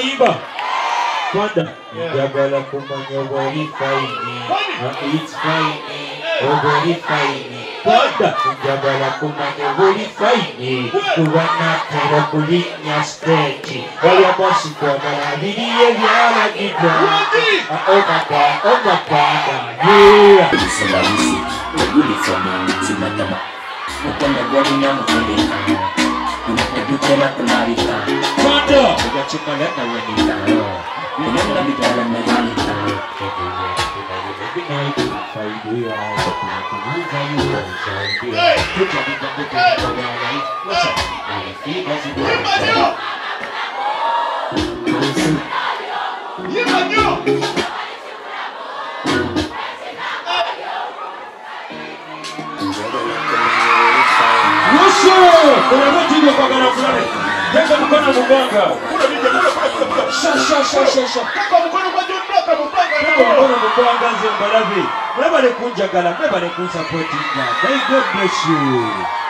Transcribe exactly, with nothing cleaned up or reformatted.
Imba. Kwanda. Njagala kumanya obali fine. It's fine. Obali fine. Kwanda. Njagala kumanya obali fine. Kubana tera kulinya stretch. Wala bosi kwa marabiri ebyala gita. Oba kwa, oba kwa. Yeah. Salawisi. Uniform simatama. Mukanda gwani na mukundeka. Unapodukela kunarika. Kwanda. Ugachukala na wenita. Unamna bidala na walita. Kuna mtu yuko kwa gara fulani. Jenga mkono muganga. Sha sha sha sha sha. Kaka mkono kwa juu toka muganga. Kaka mkono muganga Zimbabwe. Mwebale kunjagala, mwebale kunsupport. May God bless you.